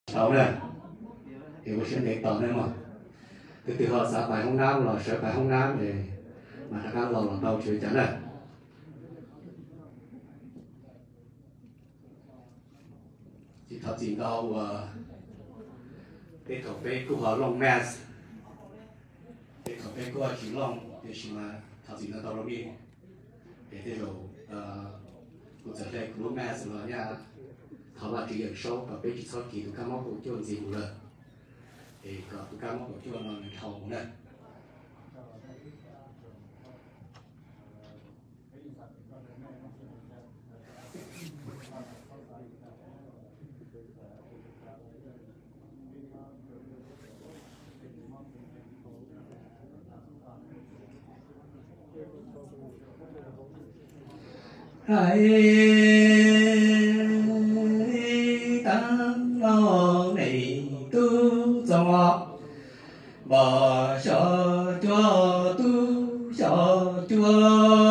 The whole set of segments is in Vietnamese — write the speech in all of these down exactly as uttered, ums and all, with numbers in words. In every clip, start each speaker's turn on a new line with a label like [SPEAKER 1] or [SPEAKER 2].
[SPEAKER 1] sáu này thì có xin để tàu này mà từ từ họ xã bài Hồng Nam là sở bài Hồng Nam để mà các anh là tàu chữ chắn này chỉ thật chỉ đâu cái thổ bê của họ long mess cái thổ bê của họ chỉ long để chỉ mà thật chỉ nó tàu lo đi để thế rồi cũng sẽ đây của mess là nha họ là chỉ ở số và bây giờ kỳ tụi các mốc của chuột gì cũng được thì có tụi các mốc của chuột nó thầu cũng được hãy tăng lo này tu cho bà cho cho tu cho chúa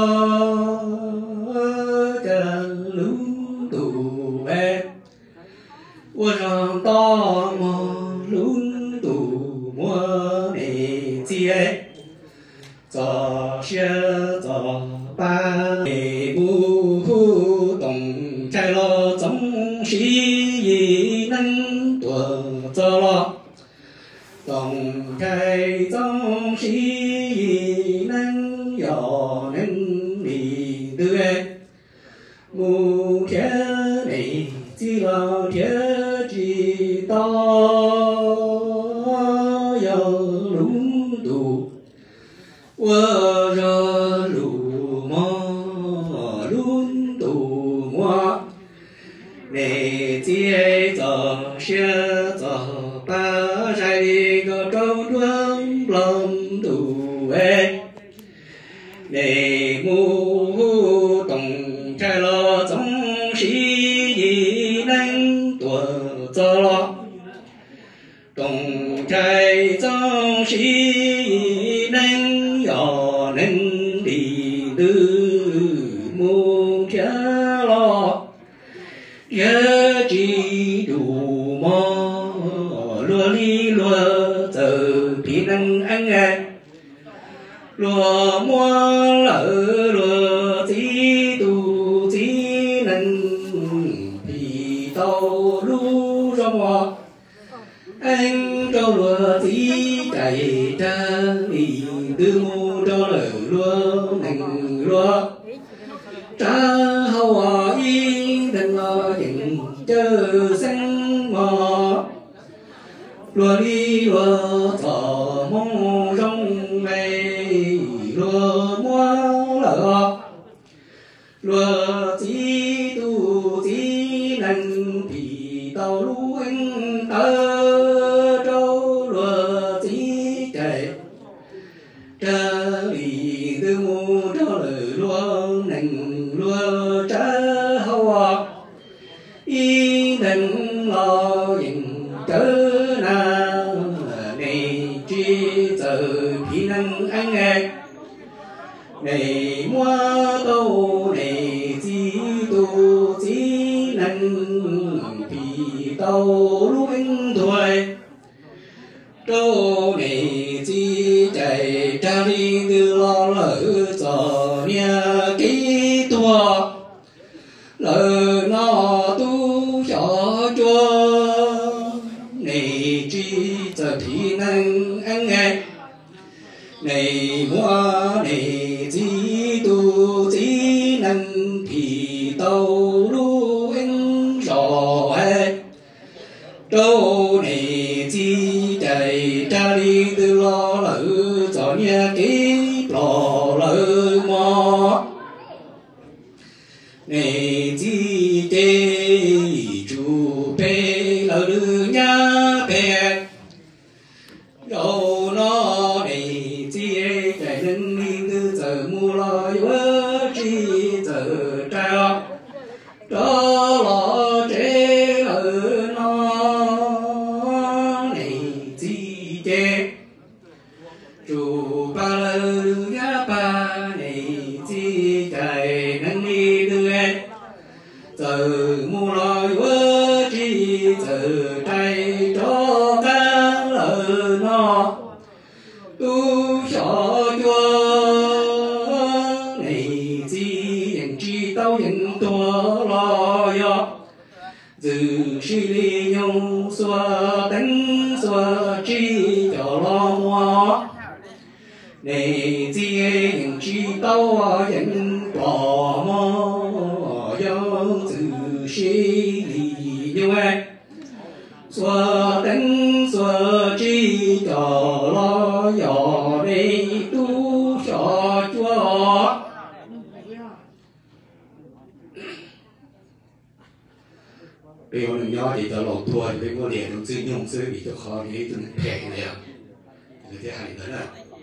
[SPEAKER 1] chân lũ tù em我让大马轮渡我内接，早些早班内不懂在了总是能多走了，懂在总是能有能力的，目前内记了天。知道要轮渡，我让路马轮渡我，你接着学着把这个周转轮渡哎，你目懂在了总是能多。走了，懂在总是能有能力的目标了，也记住嘛，罗里罗走皮能安哎，罗莫了罗基督只能皮道路。我anh trâu lúa tí chạy ra đi đưa mu cho lời lúa nành lúa trả hậu y đừng lo chừng chờ xanh mò lúa đi lúa thọ mong rong mây lúa mua lỡ lúa tí tu tí nành thì tàu lúa anh ở châu lúa tí chạy trả lý từ mù cho lời lúa nành lúa trả hậu y nành lo dừng trở nào này chỉ giờ khi năng anh nghe này mua tàu này chỉ tu chỉ năng thì tàu lúc anh tuổi trâu này chỉ chạy ra đi từ lo lỡ cho nhà kỹ tua lỡ nó tu cho chúa này chỉ giờ thì năng anh nghe này mua này chỉ tu chỉ năng thì tàu lúc anh rõ hết trâu này chỉ chạy ra đi từ lo lỡ cho nhà kỹ lo lỡ mò này chỉ chê chủ bê lỡ đưa nhà bè đâu nó này chỉ chạy nên đi từ giờ mua lo vỡ chỉ giờ trao đó lo chế ở nó này chỉ chê chủ ba lỡ đưa ba này chỉ chạy nên đi đưa giờ mua lo vỡ chỉ giờ trai nhung xua tính xua chi cho lo mua này chi những chi tao những bỏ mò yêu từ sĩ lý như vậy xua tính xua chi cho lo nhỏ đây tu cho chúa bây giờ mình nhớ thì tao lột thua thì bây giờ liền nó tự nhung tự bị cho khó thì tụi nó phèn này à thì thế hay nữa là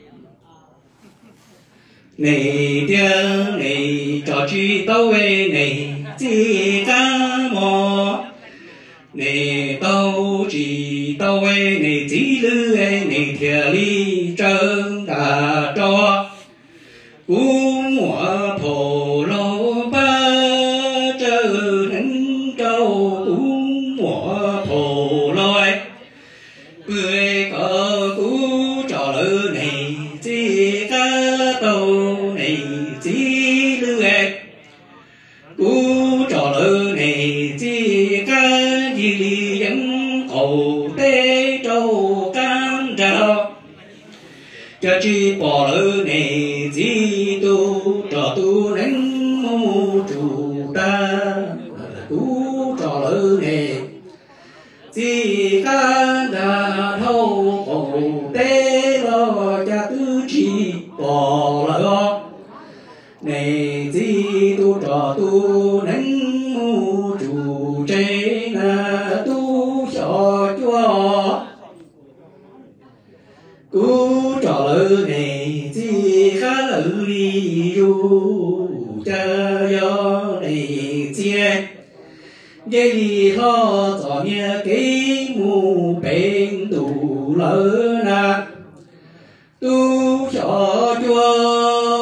[SPEAKER 1] này tiếng này trò chi tao về này chỉ ca mò này tao chỉ tao về này chỉ lư này thiệt lý trơn đã cho cú mùa phổ lô ba chờ nắng trâu cú mùa phổ lôi cười cờ cú trò lư này chỉ ca tàu này chỉ lư cú trò lư này chỉ ca gì dẫn cầu tế trâu cam trào cho chi bỏ lỡ này chỉ tu trò tu nắng mô chủ ta cú trò lỡ này chỉ ca đã thâu cầu tế lo cha tư chi bỏ lỡ này chỉ tu trò tu nắng mô chủ chế là tu cho chúa cú trò lỡ này chỉ khá lỡ đi ru cha do này chia cái gì ho cho nghe cái mù bên tù lỡ na tu cho chúa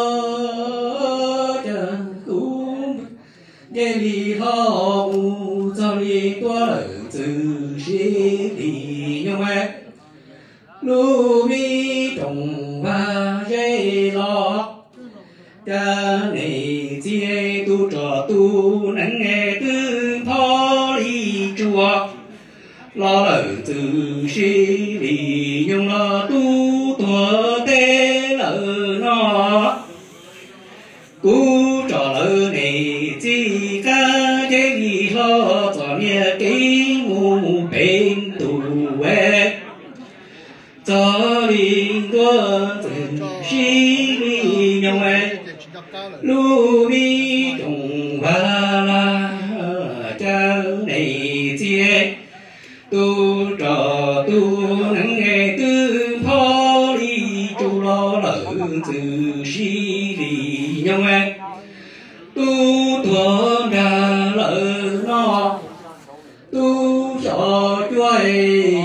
[SPEAKER 1] cha cú cái gì ho mù cho đi tua lỡ từ sĩ đi nhau em lu mi trồng ba dây lo cha này chia tu trò tu nắng nghe tư thó đi chùa lo lỡ từ sĩ đi nhung lo tu tua tê lỡ nó cú trò lỡ này chỉ ca cái gì lo cho nghe cái mù bên tù em cho linh đua từng sĩ lý nhau em lu mi trùng ba la cha này chia tu trò tu nắng nghe tư phó đi chu lo lỡ từ sĩ lý nhau em tu tuần đà lỡ nó tu cho chuối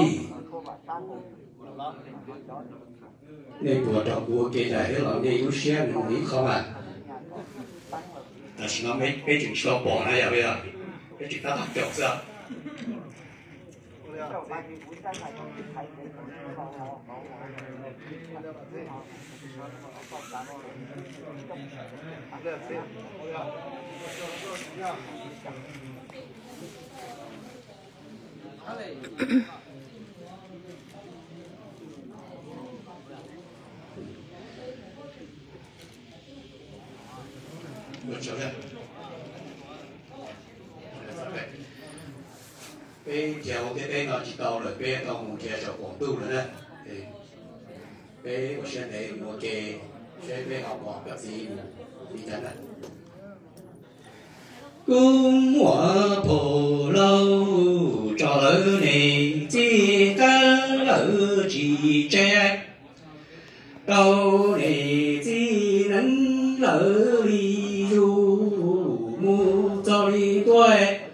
[SPEAKER 1] nên của trò của cái này là cái yếu xe mình nghĩ không à là chỉ nói mấy cái chuyện số bỏ này vậy à cái chuyện ta học được sao được chưa đấy bên chiều cái bên nó chỉ tàu rồi bên tàu một kia cho quảng tu rồi đấy bên một xe này một kia xe bên học học cái gì đi chân này cung hoa phổ lâu trò lỡ này chỉ ca lỡ chỉ tre đâu này chỉ nắng lỡ đi du mu cho đi tuổi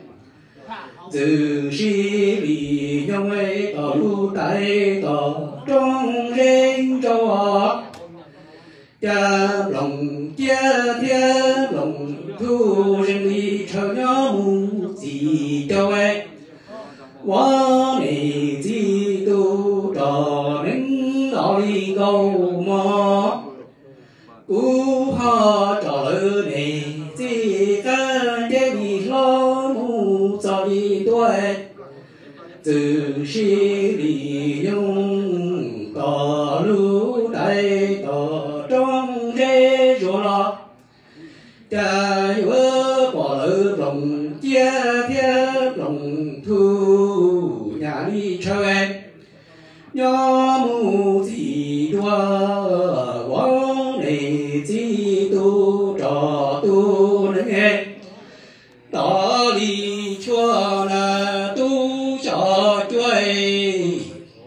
[SPEAKER 1] từ sĩ lý nhung ấy tỏ lu tại tỏ trong rên cho cha lòng chia thiên lòng thu riêng đi chờ nhớ mu gì cho ấy quá này chỉ tu trò đến đó đi câu mò cú ho trò lỡ này chỉ ca để đi lo mu cho đi tuổi 自是利用道路带到中间说了，加油把了龙家天龙土nhà đi chơi nhớ mu gì đoa quang này chỉ tu trò tu nên nghe đó đi cho là tu cho chơi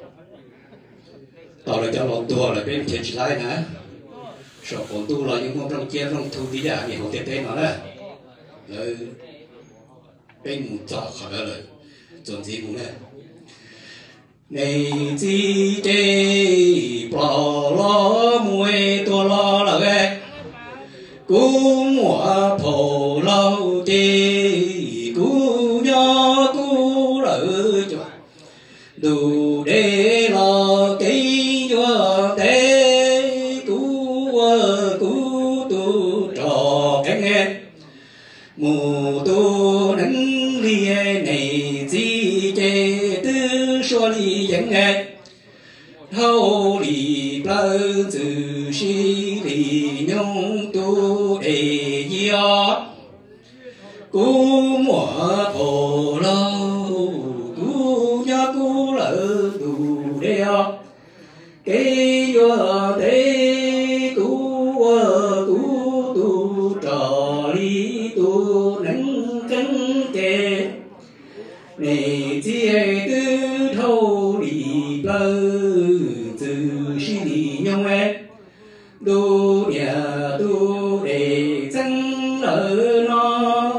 [SPEAKER 1] đó là cho lòng tua là bên trên lại nè sợ còn tu là những con trong chia trong thu đi ra thì họ tiếp tế nó đấy rồi bên một trò khỏi đó rồi chuẩn gì cũng đấy này chỉ để bỏ lo muối tua lo là cái cú mùa phổ lâu đi cú nhỏ cú lỡ cho đủ để lo cái cho thế cú cú tu trò cái nghe mù tu nắng đi này chỉ để tư số đi dẫn nghe thâu đi bao từ si đi nhung tu để gió cú mùa phổ lâu cú nhớ cú lỡ đủ đeo cái gió thế cú cú tu trò đi tu nắng cánh kề này chỉ tư thâu đi bao từ si đi nhung em tu nhà tu để chân ở nó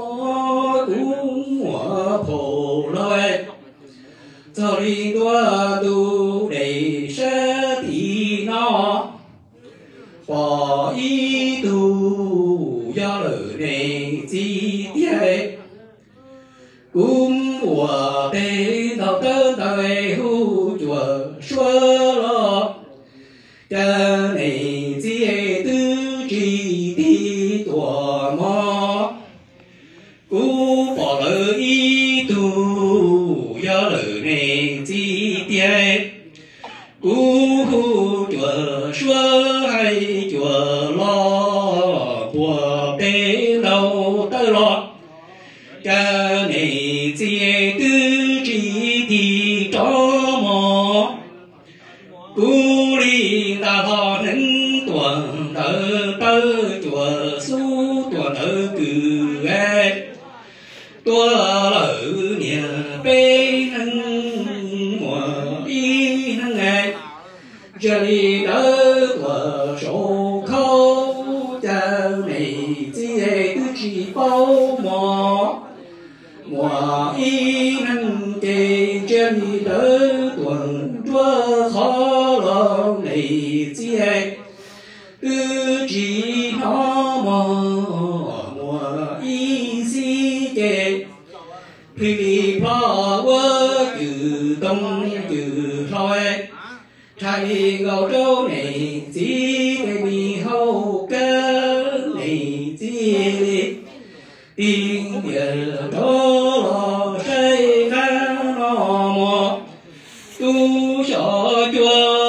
[SPEAKER 1] cũng mùa phổ lôi cho đi đua tu để sẽ thì nó bỏ ý tu do lời này chi tiết cũng mùa để nào tới đời hưu chùa xóa lo cha này chỉ tư chỉ đi tòa mò cú bỏ lời ý tu do lời này chỉ tiết cú chùa xóa hay chùa lo của bé đâu tới lo cha này chỉ tư chỉ đi cho mò cú đi ta thọ nâng tuần tơ tơ chùa su tuần ở cử ghé tua lỡ nhà bê nâng mùa y nâng ngày giờ đi đỡ của số khâu cha này chỉ tư chỉ bao mò mùa y nâng kê giờ đi đỡ tuần chúa khó lòng này chỉ tư chỉ nó mò mùa y si kê khi phá vỡ từ đông từ thôi thay ngầu trâu này chỉ cái bị hậu cơ này chỉ tiếng giờ đó lo say ra nó mò tu cho chúa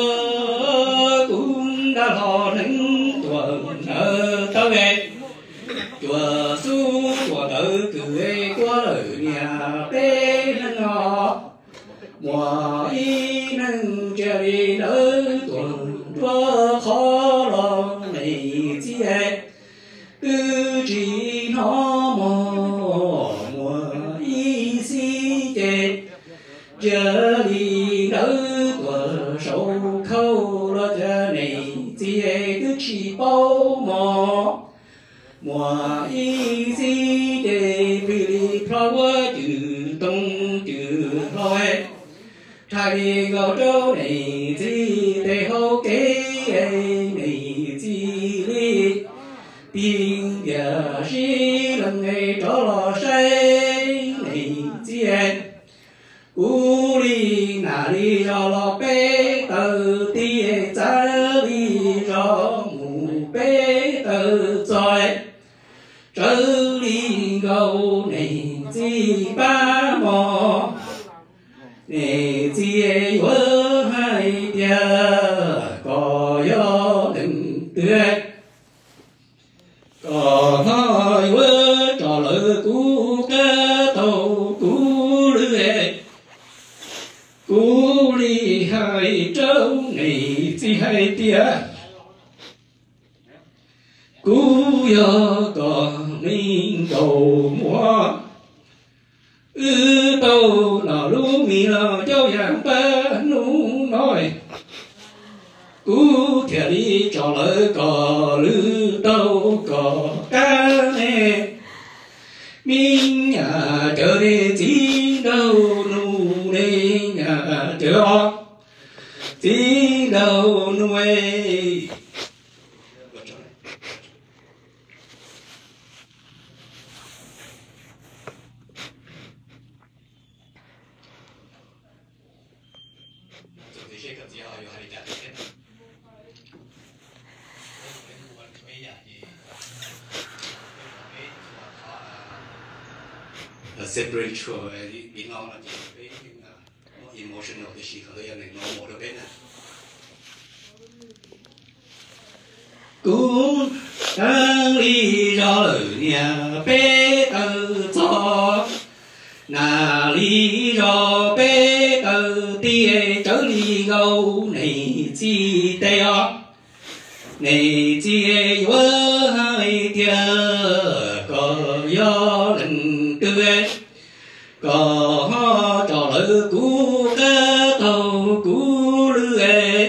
[SPEAKER 1] cũng đã lo nắng tuần ở tao về chùa su chùa tự cười qua lời nhà bé nâng ngọ mùa y nâng trời đỡ tuần chúa khó lòng này chỉ tư chỉ nó mò mùa y si chê giờ đi đỡ tuần sâu khâu lo cha này chỉ tư chỉ bao mò mùa y si để vì flower chữ tông chữ flower thay gạo trâu này chỉ để hậu kế này chỉ đi tiếng giờ si lần ngày trở lo say này chỉ cú đi nà đi cho lo bé từ tia cha đi cho mù bé từ rồi trở đi gầu này chỉ ba mò nè chia vỡ hai tia có gió đừng tuyệt có hai vỡ trò lỡ cú cá tàu cú lưỡi cú ly hai trâu này chỉ hai tia cú gió còn mình cầu mua ư tàu nào lú mi nào châu giang ba nú nói cú thiệt đi cho lỡ cò lư tàu cò cá nè mình nhà chờ đi chỉ đâu nụ đi nhà chờ chỉ đâu nuôi spiritual 啲變安啦，啲啲 emotional 嘅時候都有令我冇得變啊。cũng đang lý do ở nhà bé tờ cho là lý do bé tờ tia trở đi gâu này chi teo này chi vỡ hai tia có gió lần tươi có ho trò lỡ cú cá tàu cú lưỡi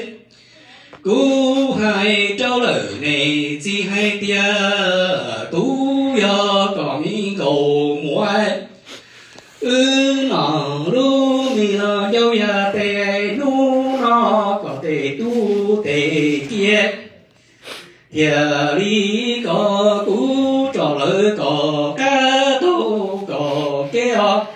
[SPEAKER 1] cú hai trâu lỡ này chỉ hai tia tú do có mi cầu muối ư nọ lu mi lo dâu ya tê nu nó có tê tu tê kia thiệt lý có cú trò lỡ có cá tàu có kéo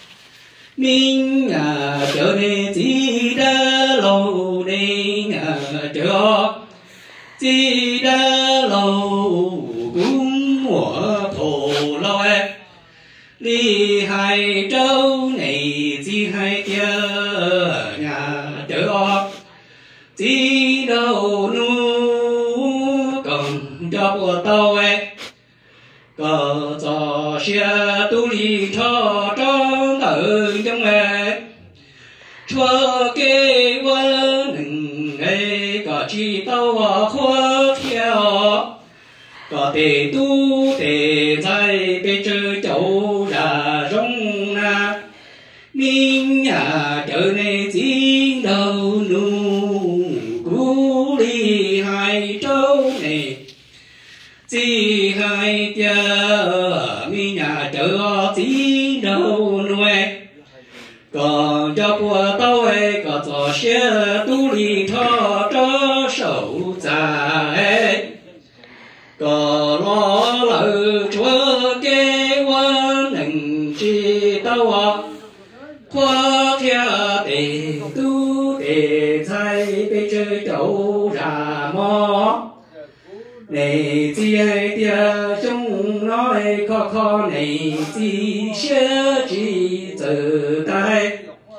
[SPEAKER 1] mình nhà chờ này chỉ đã lâu đây nhà chờ chỉ đã lâu cũng mùa thổ lôi đi hai châu này chỉ hai kia nhà chờ chỉ đâu nu còn cho của tao ấy có cho xe tu li cho trong ở trong ấy cho cái vấn đừng ấy có chỉ tao khó theo có thể tu thể在被这走ra rong na mình nhà chờ này chỉ đầu nu cú đi hai châu này chỉ hai tia mi nhà chờ chỉ đâu nuôi còn cho của tao ấy có cho xe tu li thọ cho sầu dài có lo lỡ chúa kế quan nâng chi tao khoa theo để tu để thay để chơi châu ra mò này chỉ hai tia chúng nói khó khó này chỉ sẽ chỉ tự tay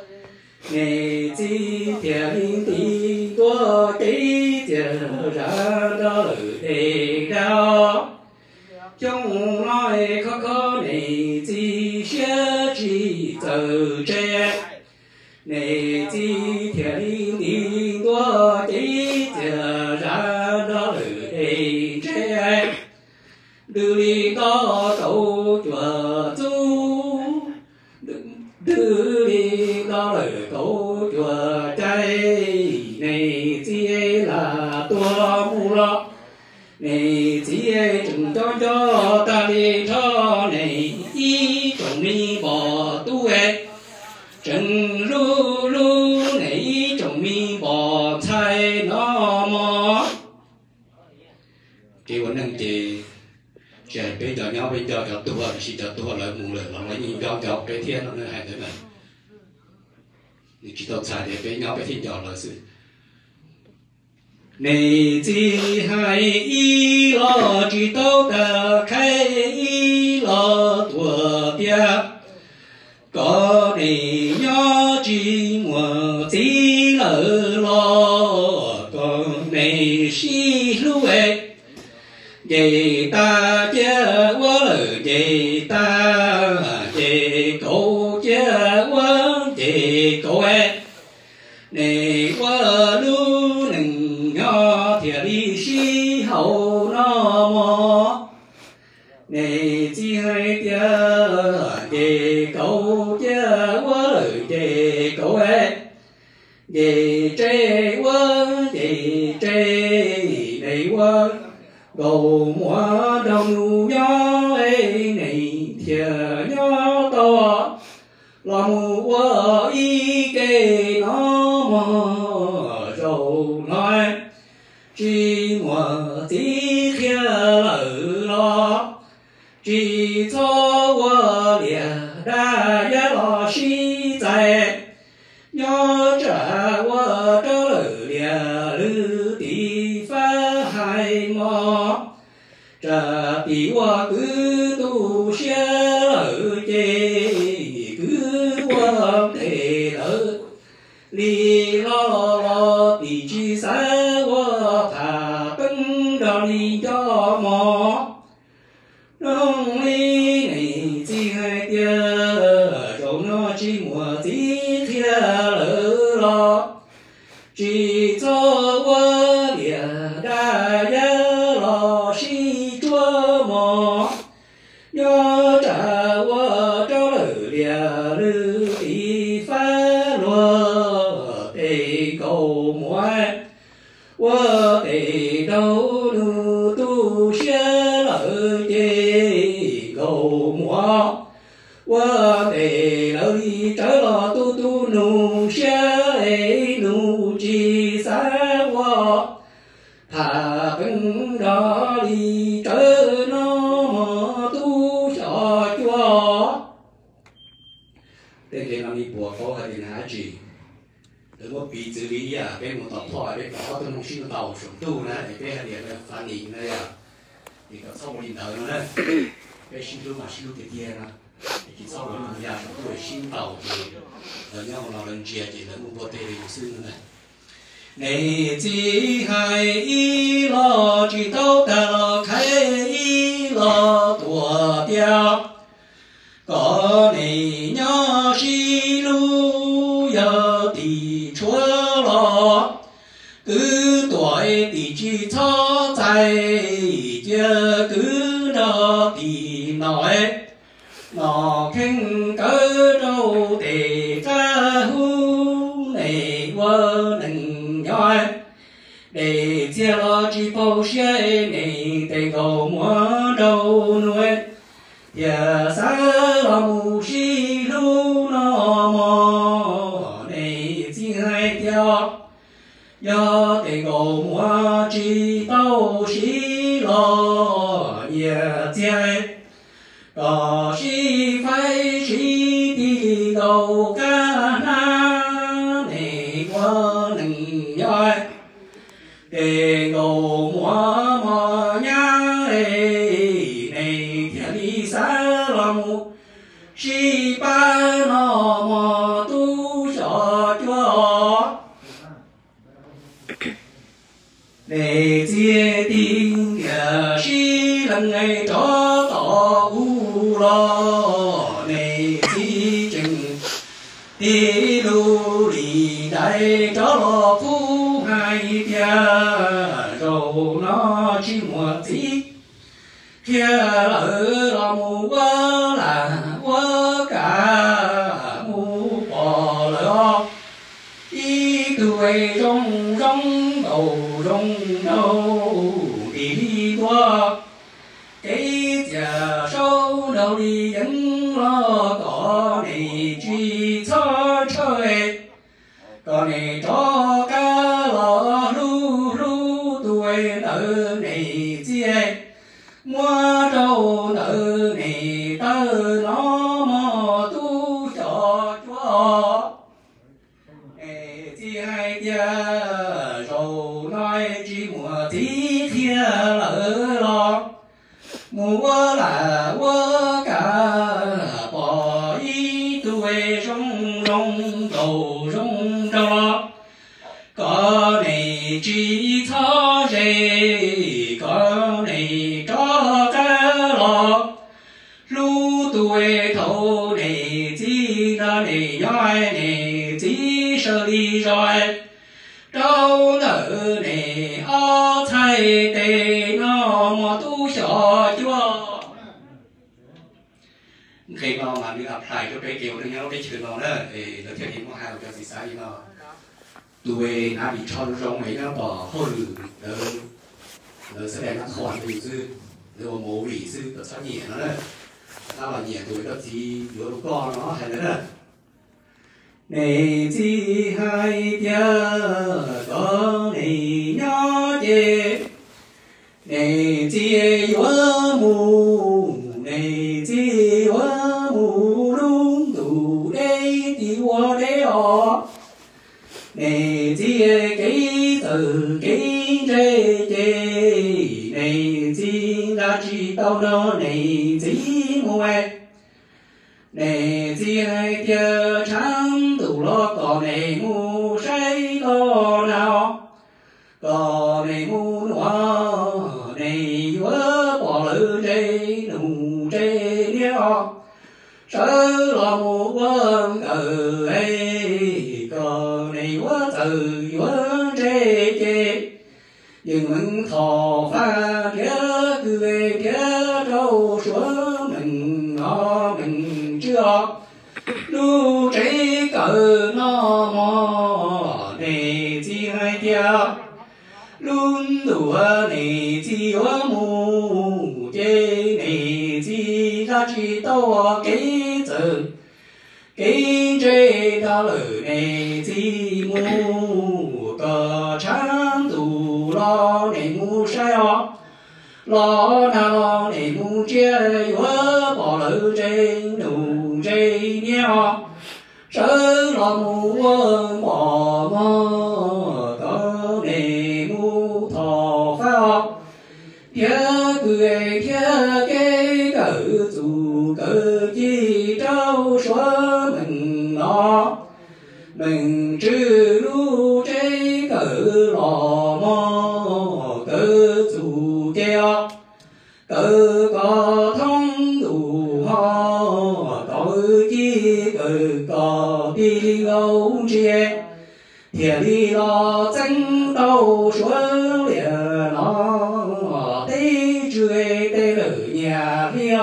[SPEAKER 1] này chỉ thiệt đi qua cái giờ ra đó để đau chúng nói khó khó này chỉ sẽ chỉ tự che này chỉ thiệt đi qua cái giờ ra đó để che đưa đi có cậu chùa chú đưa đi có lời cậu chùa trai này chỉ là tua mu lo này chỉ chừng cho cho ta đi cho này chỉ chồng đi bỏ tu ấy chừng lu lu này chồng mi bỏ thay nó mò chỉ muốn năng chỉ chỉ bây giờ nhau bây giờ gặp tu là chỉ cho tu là mù lửa là lấy nhìn gặp gặp cái thiên nó là hai đứa này chỉ tao xài để với nhau cái thiên giờ là sự này chỉ hai ý lo chỉ tao đã khai ý lo tua bia có này nhớ chỉ mùa tí lỡ lo còn này xí lưu ấy vậy ta chớ quá lỡ vậy ta vậy cậu chớ quá vậy cậu ấy này quá lưu nừng nhỏ thiệt đi xí hậu nó mò này chỉ hay chớ vậy cậu chớ quá lỡ vậy cậu ấy vậy trẻ quá vậy trẻ này quá cầu mua đồng nhỏ ấy này thiệt nhỏ to là mua ý cái nó mà rồi nói chỉ mua tí thiệt lỡ lo chỉ cho qua liền đã giá lo xí tại nhớ trả qua trở lỡ liền lư tí phá hai mò trả tí qua cứ tu xe lỡ chê cứ qua thể lỡ li lo lo tí chi xa qua thả tấn đo li cho mò nông lý này chỉ hai tia rồi nó chỉ mùa tí thia lỡ lo chỉ cho qua địa đa giá lo si chúa mò nhớ trả qua cho lỡ địa lư tí phá lúa tề cầu muối qua tề đâu nu tu xe lỡ chê cầu mua qua tề lỡ đi trở lo tu tu nu xe ấy nu chi xa qua thà bên đó đi trở nó mà tu cho chúa tên làm đi bùa có hay là gì đừng có bị xử lý à cái một tập thoại cái có tôi không xin tàu xuống tu nè cái cái này là phản ứng này à thì có sau một lần nữa nữa cái xin tu mà xin tu cái kia nè thì sau một lần nữa tôi xin tàu thì ở nhau là lần chia thì là một bộ tiền sư nữa này chỉ hai ý lo chỉ tao ta lo khai ý lo tua tiêu có này nhỏ xí lu giờ thì chúa lo cứ tuổi thì chỉ cho tại chưa cứ đó thì nói nó khen cỡ đâu để ra hu này qua nâng nhoi để chia lo chỉ bao xe này để cầu mua đâu nuôi giờ xa là mù xí lu nó mò này chỉ hai theo do để cầu mua chỉ tao xí lo giờ chơi có xí phải xí đi cầu ca na này qua nâng nhoi để cầu mua mò nhá này thiệt đi xa lòng xí ba nó mò tu cho chúa để chia tin nhà xí lần ngày cho tỏ u lo này chi chừng đi đu đi đại cho lo phú hai tia rồi nó chỉ một tí kia lỡ là mù quá là quá cả mù bò lỡ ý tuổi trong trong đầu trong đâu đi qua cái giờ sâu đầu đi vẫn lo có này chỉ cho chơi có này cho cá lò lu lu tuổi nợ này chia mua đâu nợ này tơ nó mò tu cho chúa này chi hai tia rồi nói chỉ mùa tí thia lỡ lo mùa là mùa cả bỏ ý tuổi trong trong đầu cầu rong đó có này chỉ thọ dây có này cho cái lọ lu tuổi thâu này chỉ ra này nhoi này chỉ sợ đi rồi đâu nợ này ở thay tề nó mà tu sợ chúa khi mà mà đi học lại cho cái kiểu này nó cái chuyện nó đó thì nó theo những cái hàng cho gì sai nó tuổi nó bị cho rong mấy nó bỏ hôi nó nó sẽ đem nó khỏi bị sư rồi mổ bị sư nó sao nhẹ nó đấy sao là nhẹ tuổi đó chỉ vừa lúc con nó hay nữa này chỉ hai tia có này nhỏ chê này chỉ vừa mù này chỉ vừa mù đúng đủ đây thì qua đây ọ này chỉ cái từ cái chê chê này chỉ ra chỉ tao nó này chỉ mua này chỉ hai tia trắng tủ lo có này mu say có nào có này mu nó này vỡ bỏ lỡ đây nụ đây nhớ sớ lo mu quân ở ấy có này vỡ từ vỡ đây chê nhưng mình thò pha kia cười kia đâu xuống mình nó mình chưa lu trái cờ nó mò này chỉ hai tia luôn đùa này chỉ ở mù chê này chỉ ra chỉ tao cái giờ cái chê ta lời này chỉ mù cờ trắng tù lo này mù say ọ lo nào này mù chê vỡ bỏ lỡ trên nụ chê nhau sớ lo mù quân bỏ mơ có này mù thọ phá kia cười kia cái cỡ dù cỡ chi trâu xóa mình nó mình trừ lu trái cỡ lò mò cỡ dù kia cỡ có thông đủ ho tội chi cỡ có đi gấu chia thiệt đi lo tranh đâu xuống liền nó tây chơi tây lử nhà kia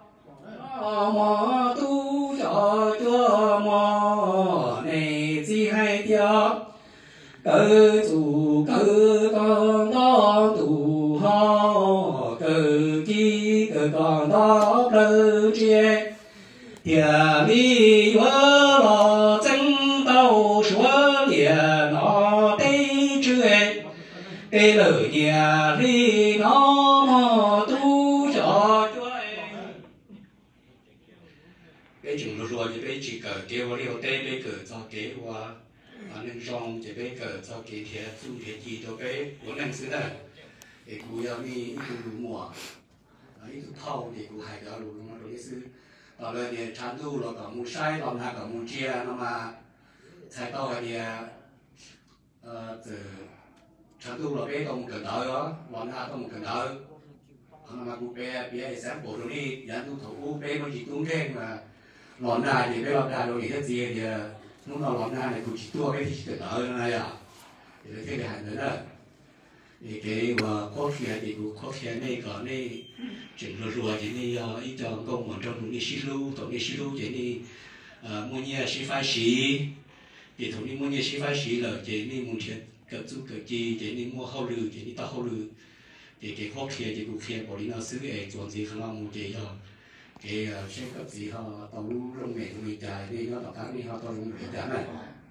[SPEAKER 1] mà tu cho cho mà này chỉ hay tia cỡ chủ cỡ con đó tù ho cỡ chi cỡ con đó lơ chia thiệt đi vỡ lo tranh đâu xuống liền nó tây chơi tây lử nhà đi nó mà tu cho cái chuyện rồi rồi thì chỉ cờ kêu vào liều tê bây cờ cho kế qua anh em rong thì bây cờ cho kế thiệt su thiệt gì cho cái bốn năm xứ này để cú yêu mi cú đủ mùa ấy cú thâu thì cú hay đó đủ mà đối xứ ở đây thì chán tu là cả một sai làm hai cả một chia nó mà sai to thì từ chán tu là cái tông cần đỡ đó làm hai tông cần đỡ mà cú bé bé sáng bộ rồi đi dán tu thủ bé nó chỉ tung trên mà lọn này thì cái lọn này đồ gì hết gì thì lúc nào lọn này cũng chỉ tua cái chỉ cần ở này à thì cái cái hành nữa đó thì cái và khó khăn thì cũng khó khăn này có này chuyện rồi rồi thì này ý trong công mà trong những cái lưu tổng cái lưu thì này mua nhà sĩ phải sĩ thì tổng những mua nhà sĩ phải sĩ là thì này muốn chuyện cỡ chú cỡ chi thì này mua hậu lư thì này ta hậu lư thì cái khó khăn thì cũng khăn bỏ đi nó xứ ấy chọn gì không làm một cái rồi cái xem cấp gì họ tàu rong mẹ người trái đi nó tàu cá đi họ tàu rong mẹ trái này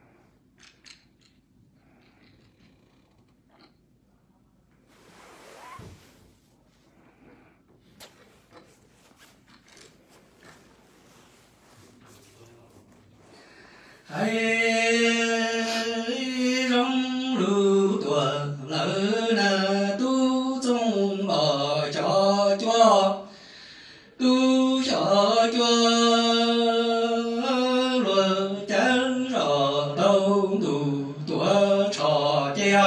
[SPEAKER 1] hay rong lưu tuần lỡ na tu trong bờ cho cho tu cho cho luôn chán rồi đâu tụ tua trò chia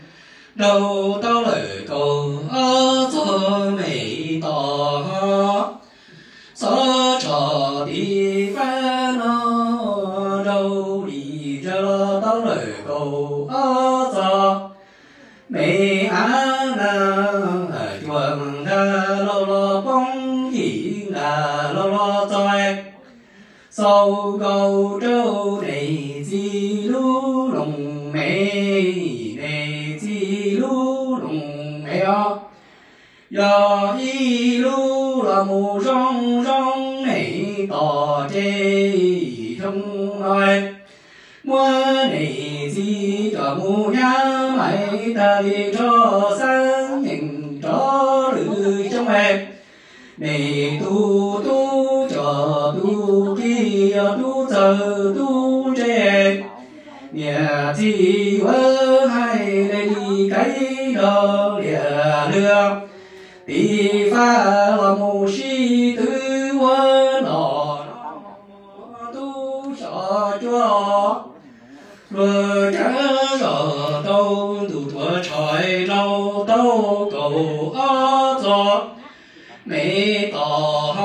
[SPEAKER 1] đâu tao lời cầu ở cho mày tỏ sơ trò đi phá nó đâu đi cho tao lời cầu ở cho mày ăn à chuồng ra lâu lo bóng gì là lâu lo cho em sau câu trâu này chi lú lùng mẹ này chi lú lùng mẹ giờ y lú là mù rong rong này tỏ chê không nói mua này chi cho mù nhá mày ta đi cho sáng nhìn cho lư trong em này tu tu cho tu kia tu giờ tu trẻ nhà chi vỡ hay đây đi cái đó địa lừa đi pha là mù si tư vỡ nọ tu cho cho vừa trả rõ đâu tu thua trời đâu đâu cầu ở gió mẹ tỏ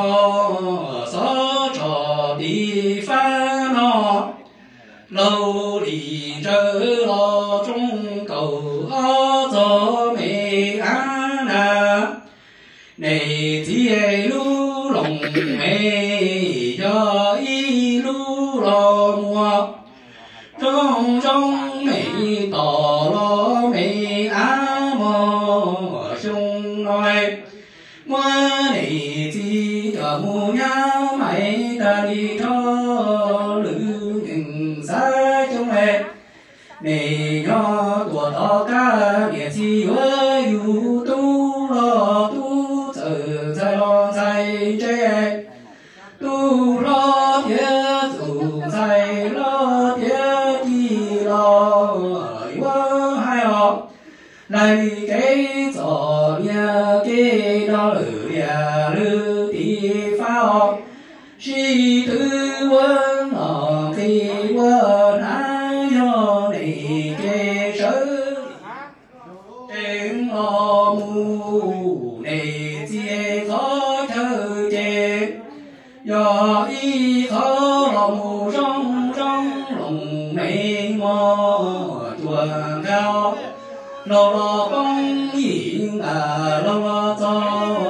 [SPEAKER 1] ho gió trò đi phá nó lâu đi rơ lo trong cầu ở gió mẹ ăn à này thì lú lòng mẹ cho y lú lo mua trong trong mẹ tỏ lo mẹ á mò sung nói mua này chi cho mua nhau mày ta đi cho lữ những xa trong mẹ này nhỏ của to ca địa chi với yu tu lo tu sợ sai lo sai trẻ tu lo thiết dù sai lo thiết chi lo yếu hai họ này cái giỏ nhà cái đó lử nhà lử thì phá họ si thứ quân ở thì quân ai do này cái sớ trên lo mù này chia khó thơ chê do y khó lòng rong rong lòng mê mò chuồng cao lo lo bóng yên à lo lo cho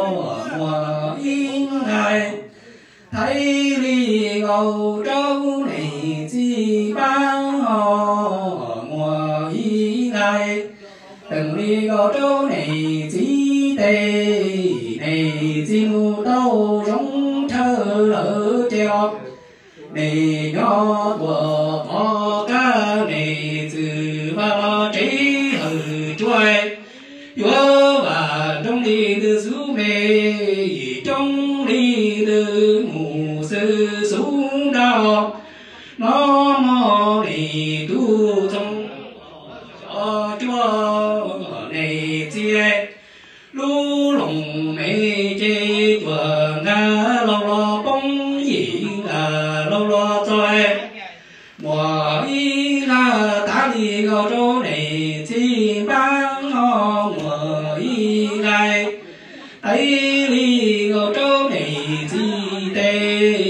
[SPEAKER 1] mùa yên ngày thấy ly ngầu trâu này chi bán họ mùa yên ngày từng ly ngầu trâu này chi tê này chi mù tâu rống thơ lỡ treo này nhỏ của to ca này từ ba lo trí hừ chuối chúa và trong đi từ sú mê trong đi từ mù sư xuống đào nó mò đi tu trong cho chúa này chia lú lùng mê chê chùa nga lâu lo bóng gì là lâu lo cho em mùa y là ta đi gò trâu này chi bán ho mùa y này thấy đi gò trâu này chi tê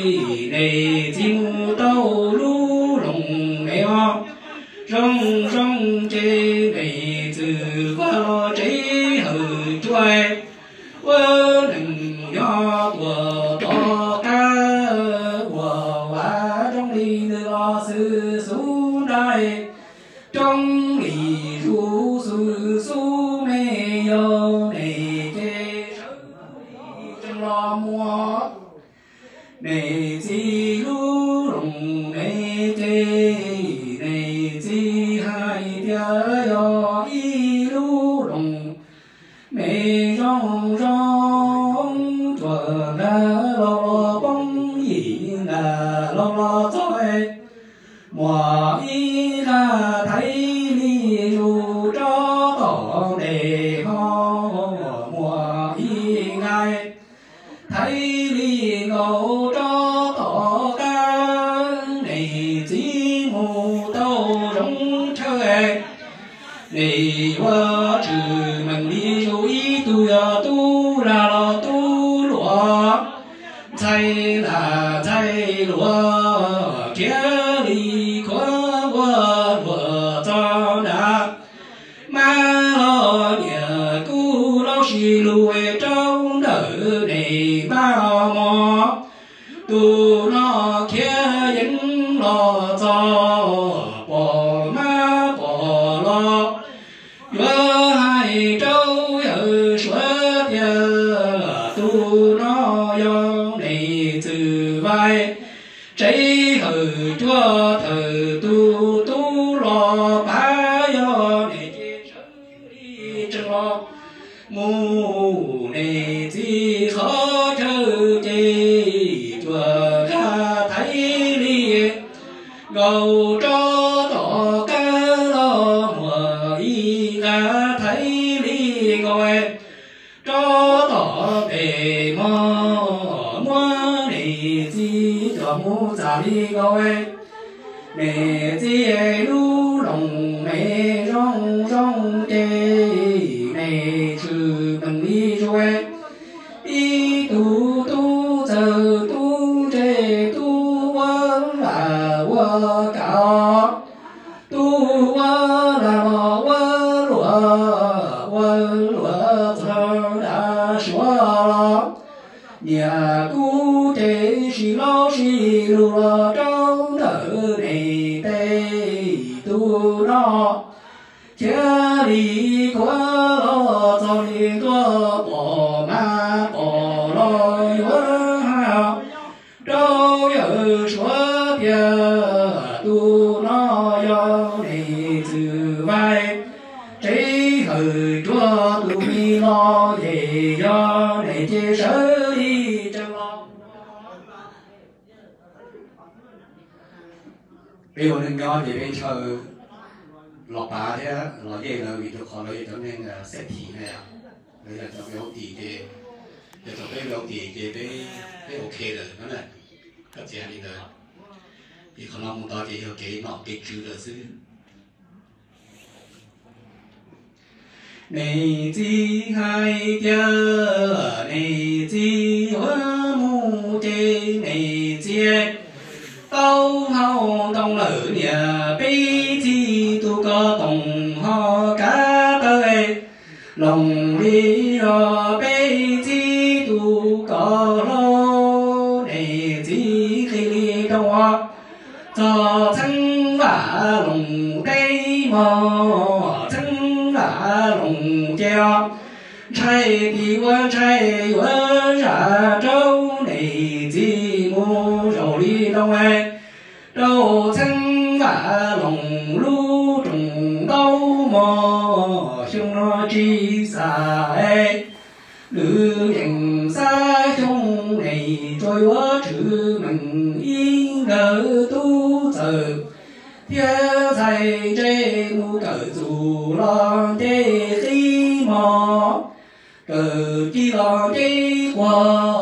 [SPEAKER 1] này chi mu tâu lú lùng mẹ ho rong rong chê này từ qua lo chế hừ chuối quơ đừng do của to ca của và trong đi từ lo sư xuống đây trong đi su su su mê yo này chê trong lo mua này chi lú lùng này chê này chi hai tia yo y lú lùng mẹ rong rong chùa ra lo lo bóng gì là lo lo cho em mùa y là thấy đi dù cho tỏ đề ho mùa y ngay thấy đi ngầu cho tỏ ca này chỉ mù tâu rong trời này qua trừ mình đi chú ý tu ya tu là lo tu lúa thay là thay lúa kia đi qua qua lúa cho đã mà lo nhà cũ lo xì lùi trong đời này bao mò tu nó kia vẫn lo cho bỏ má bỏ lo vừa hai trâu ở suốt giờ tu nó do này từ vai trái hờ chúa thờ tu tu lo bá do này chế sớ đi chân lo mù này chỉ khó chơi chơi chùa ra thấy đi gầu cho tỏ cá lo mùa y ra thấy đi gọi cho tỏ về mò mua này chỉ cho mua trả đi gọi này chỉ lu lòng này rong rong chơi này trừ bằng đi rồi đi tu tu giờ tu chơi tu quá là quá cả tu quá là quá lúa quá lúa thơ đã xóa nhà cũ chơi xì lo xì lúa trong đời này tê tu nó cha đi qua lo cho đi qua bỏ ma bỏ lo yếu hao đâu giờ xóa bia tu nó do này từ vai trái hờ chúa tu mi lo về do này chia sẻ đi trong lo bây giờ đừng do về bên chờ lọt bà thế á, lọt về là vì được họ lấy cho nên là xét thị này à, đây là cho cái ốc tỉ kia, để cho cái ốc tỉ kia cái cái ok rồi, nó này, các chị em đi rồi, thì họ làm một tờ thì họ cái nọ cái chữ là xứ. Này chi hai cha, này chi hoa mu chê, này chi tâu hậu đông lỡ nhà bi chi tu có tổng ho cá tơi lòng đi ro bi chi tu có lô này chi khi đi đâu hoa cho thân vả lòng đây mò thân vả lòng treo trai thì quá trai quá ra trâu này chi mua rồi đi đâu ai đâu thân vả lòng lu trùng đâu mò chung nó chi xa ấy lư dành xa chung này trôi quá trừ mình yên ngờ tu giờ theo thầy trê mu cờ dù lo tê khi mò cờ chi lo tê qua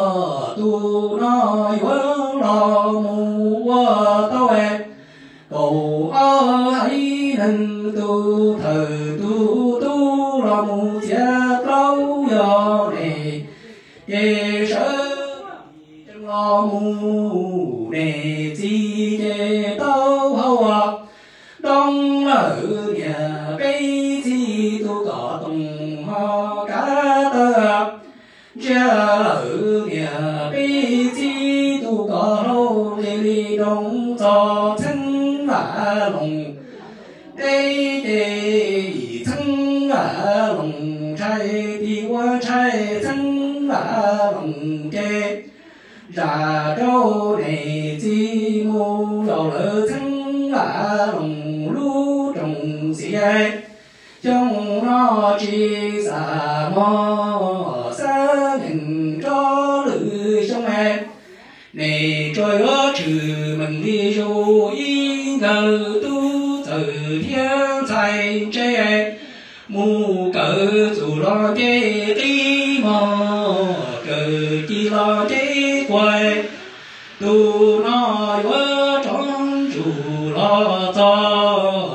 [SPEAKER 1] tu nói quá lo mu qua tao em cầu ai nên tu thờ tu tu lo mu cha lâu giờ này về sơ chân lo mu này chi về tao hậu à đông ở nhà cây chi tu có tùng ho cá tơ cha ở nhà cây chi tu có lâu để đi đông cho thân vả lòng đây để thân vả lòng trai đi qua trai thân vả lòng kê ra đâu này chi mu đầu lỡ thân vả lòng lu trồng xìa trong nó chi xa mò xa nhìn cho lự trong em này trôi ở trừ mình đi dù ý ngờ tu từ thiên thầy trẻ mu cỡ dù lo chế tí mò cỡ chi lo chế quay tu nói quá tròn dù lo to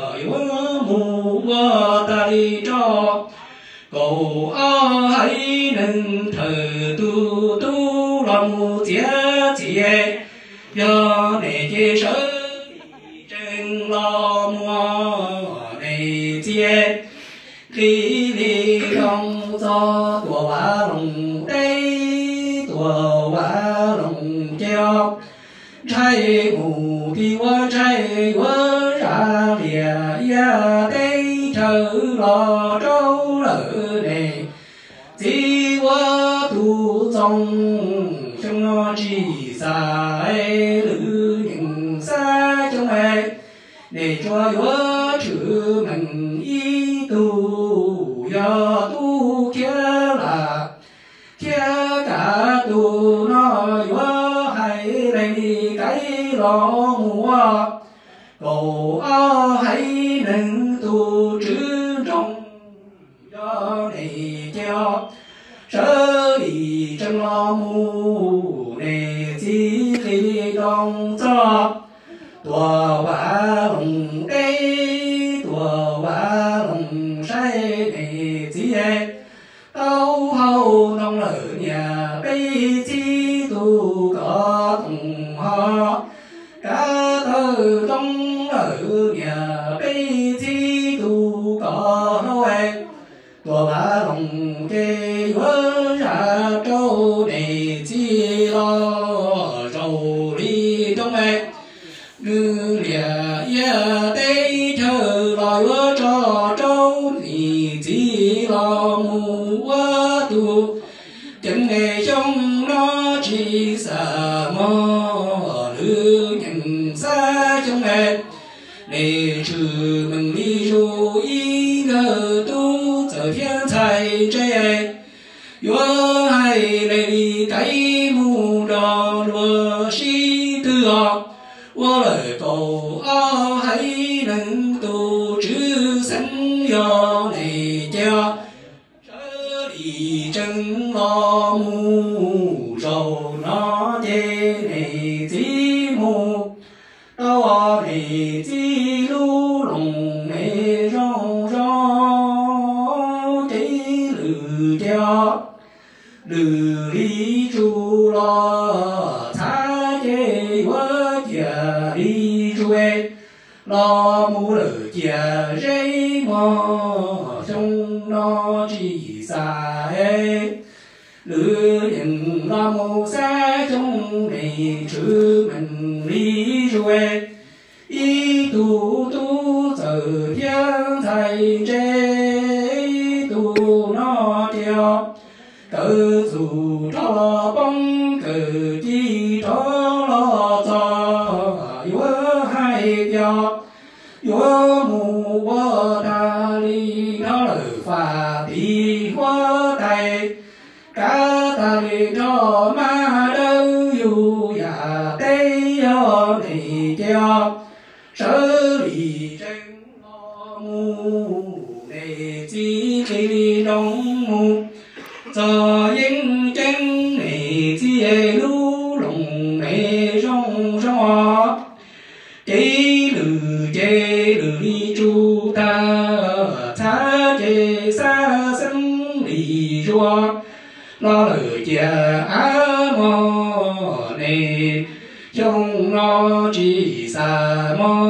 [SPEAKER 1] cầu ai nâng thờ tu tu lòng chia chia do này chia sớ trên lo mua này chia khi đi đông do tua ba lòng đây tua ba lòng treo trái mù thì quá trái quá ra lìa ya đây chờ lo trâu lỡ này chỉ quá tu trong trong nó chỉ xa lữ những xa trong ấy để cho quá chữ mình ý tu ya tu kia là kia cả tu nó quá hay đây cái lo mua cầu hãy nâng tu chữ trong do này cho sớ đi trong lo mu này chỉ khi đông cho tua ba lòng đây tua ba lòng say này chỉ tao hầu nông ở nhà bây chi tu có thùng ho cả từ trong ở nhà bây chi tu có nói tua ba lòng kê vỡ ra trâu này chi lo trâu đi trong mẹ ngư lìa ya tây thơ lòi vỡ cho trâu thì chỉ lo mù quá tu chẳng ngày trong nó chỉ xa mò lư nhận xa trong mẹ để trừ mình đi ru ý ngờ tu giờ thiên thầy trẻ yo hay để đi cái mù đò đùa si tư học wo lời cầu o hãy nâng tu chữ sanh do này cho trở đi chân lo mù rầu nó chê này chỉ mù đâu này chỉ lu lòng này rong rong chỉ lử cho lử đi chu lo tha chê quá chả đi chu ê lo mu lử chả dây mò trong nó chỉ xa ê lử nhận lo mu xa trong này chữ mình đi chu ê ý tu tu giờ thiên thầy chế tu nó theo cờ dù cho bóng cờ chi cho lo cho yếu hai cho yếu mù quá ta đi nó lời phà thì quá tay cả ta đi cho ma đâu dù già tây do này cho sớ đi trên lo mù này chỉ khi đông mù giờ yên chân này chỉ lu lòng này rong rong chỉ lử chê lử đi chu ta xa chê xa sân đi rùa lo lời chè á mò này trong nó chỉ xa mò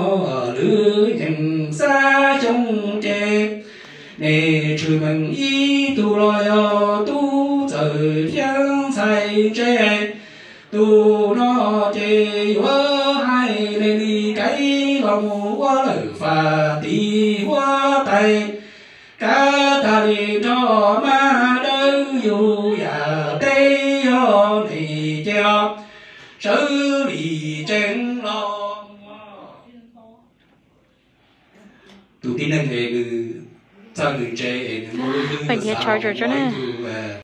[SPEAKER 1] lử nhận xa trong chê này trừ mình ý tu lo tu giờ thiên thầy trẻ tu nó chê quá hay lên đi cái lòng quá lời phà tí quá tay cả ta đi cho ma đâu dù già tây do này cho sớ đi trên lo tu tin anh về cái Bây giờ charger cho nè